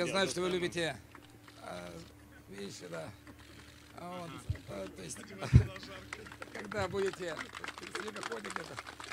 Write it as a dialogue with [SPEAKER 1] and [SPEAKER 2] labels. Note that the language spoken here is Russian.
[SPEAKER 1] знаю, что вы любите вещи, да. Вот, то есть, когда будете, если ходите где-то.